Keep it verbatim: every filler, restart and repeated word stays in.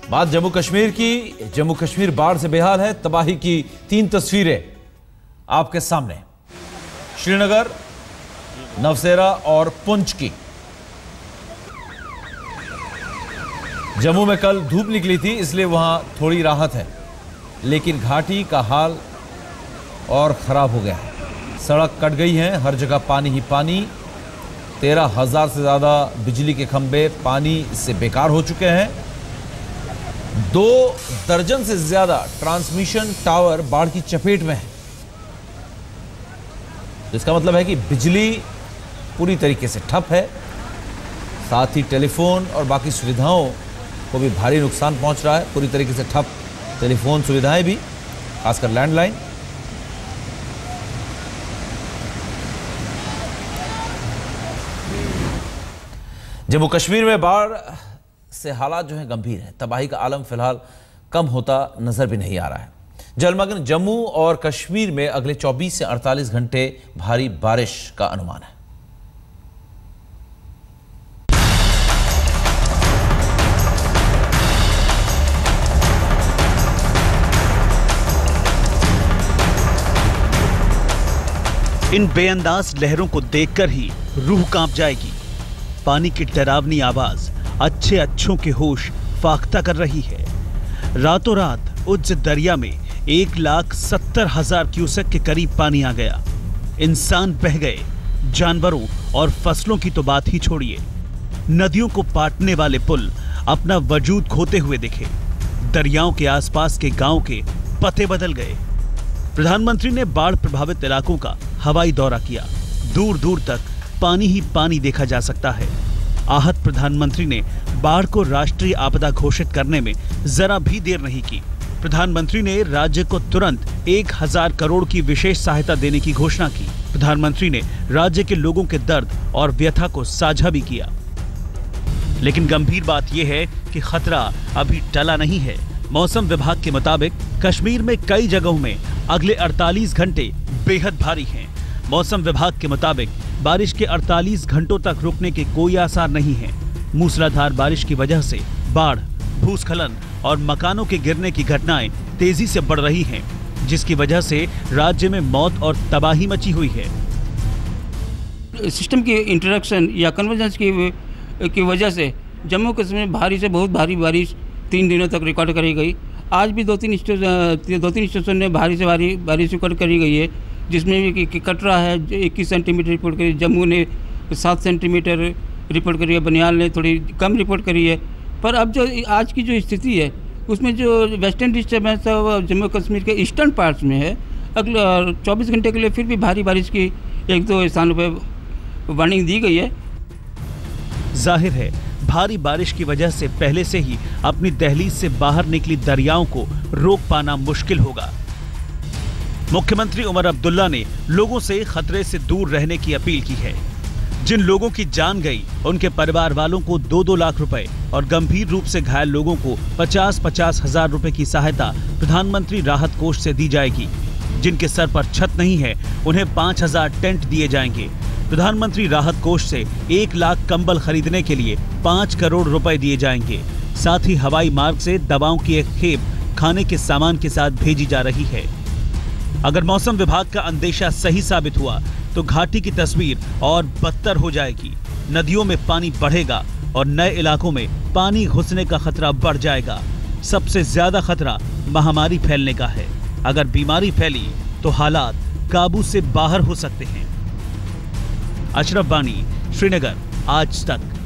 बात जम्मू कश्मीर की। जम्मू कश्मीर बाढ़ से बेहाल है। तबाही की तीन तस्वीरें आपके सामने, श्रीनगर, नवसेरा और पुंछ की। जम्मू में कल धूप निकली थी, इसलिए वहां थोड़ी राहत है, लेकिन घाटी का हाल और खराब हो गया है। सड़क कट गई है, हर जगह पानी ही पानी। तेरह हजार से ज्यादा बिजली के खंभे पानी से बेकार हो चुके हैं। दो दर्जन से ज्यादा ट्रांसमिशन टावर बाढ़ की चपेट में है। इसका मतलब है कि बिजली पूरी तरीके से ठप है। साथ ही टेलीफोन और बाकी सुविधाओं को भी भारी नुकसान पहुंच रहा है। पूरी तरीके से ठप टेलीफोन सुविधाएं भी, खासकर लैंडलाइन। जम्मू कश्मीर में बाढ़ से हालात जो हैं गंभीर है। तबाही का आलम फिलहाल कम होता नजर भी नहीं आ रहा है। जलमग्न जम्मू और कश्मीर में अगले चौबीस से अड़तालीस घंटे भारी बारिश का अनुमान है। इन बेअंदाज लहरों को देखकर ही रूह कांप जाएगी। पानी की डरावनी आवाज अच्छे अच्छों के होश फाख्ता कर रही है। रातों रात उज्ज दरिया में एक लाख सत्तर हजार क्यूसेक के करीब पानी आ गया। इंसान बह गए, जानवरों और फसलों की तो बात ही छोड़िए, नदियों को पाटने वाले पुल अपना वजूद खोते हुए दिखे। दरियाओं के आसपास के गांव के पते बदल गए। प्रधानमंत्री ने बाढ़ प्रभावित इलाकों का हवाई दौरा किया। दूर दूर तक पानी ही पानी देखा जा सकता है। आहत प्रधानमंत्री ने बाढ़ को राष्ट्रीय आपदा घोषित करने में जरा भी देर नहीं की। प्रधानमंत्री ने राज्य को तुरंत एक हजार करोड़ की विशेष सहायता देने की घोषणा की। प्रधानमंत्री ने राज्य के लोगों के दर्द और व्यथा को साझा भी किया। लेकिन गंभीर बात यह है कि खतरा अभी टला नहीं है। मौसम विभाग के मुताबिक कश्मीर में कई जगहों में अगले अड़तालीस घंटे बेहद भारी हैं। मौसम विभाग के मुताबिक बारिश के अड़तालीस घंटों तक रुकने के कोई आसार नहीं है। मूसलाधार बारिश की वजह से बाढ़, भूस्खलन और मकानों के गिरने की घटनाएं तेजी से बढ़ रही हैं, जिसकी वजह से राज्य में मौत और तबाही मची हुई है। सिस्टम की इंटरेक्शन या कन्वर्जेंस की की वजह से जम्मू कश्मीर में भारी से बहुत भारी बारिश तीन दिनों तक रिकॉर्ड करी गई। आज भी दो तीन स्टेशन दो तीन स्टेशन में भारी से भारी बारिश रिकॉर्ड करी गई है, जिसमें भी कि कटरा है इक्कीस सेंटीमीटर रिपोर्ट करी, जम्मू ने सात सेंटीमीटर रिपोर्ट करी है, बनियाल ने थोड़ी कम रिपोर्ट करी है। पर अब जो आज की जो स्थिति है उसमें जो वेस्टर्न डिस्टर्बेंस है जम्मू कश्मीर के ईस्टर्न पार्ट्स में है। अगले चौबीस घंटे के लिए फिर भी भारी बारिश की एक दो स्थानों पर वार्निंग दी गई है। जाहिर है भारी बारिश की वजह से पहले से ही अपनी दहलीज से बाहर निकली दरियाओं को रोक पाना मुश्किल होगा। मुख्यमंत्री उमर अब्दुल्ला ने लोगों से खतरे से दूर रहने की अपील की है। जिन लोगों की जान गई उनके परिवार वालों को दो दो लाख रुपए और गंभीर रूप से घायल लोगों को पचास पचास हजार रुपए की सहायता प्रधानमंत्री राहत कोष से दी जाएगी। जिनके सर पर छत नहीं है उन्हें पांच हजार टेंट दिए जाएंगे। प्रधानमंत्री राहत कोष से एक लाख कंबल खरीदने के लिए पांच करोड़ रुपए दिए जाएंगे। साथ ही हवाई मार्ग से दवाओं की एक खेप खाने के सामान के साथ भेजी जा रही है। अगर मौसम विभाग का अंदेशा सही साबित हुआ तो घाटी की तस्वीर और बदतर हो जाएगी। नदियों में पानी बढ़ेगा और नए इलाकों में पानी घुसने का खतरा बढ़ जाएगा। सबसे ज्यादा खतरा महामारी फैलने का है। अगर बीमारी फैली तो हालात काबू से बाहर हो सकते हैं। अशरफ बानी, श्रीनगर, आज तक।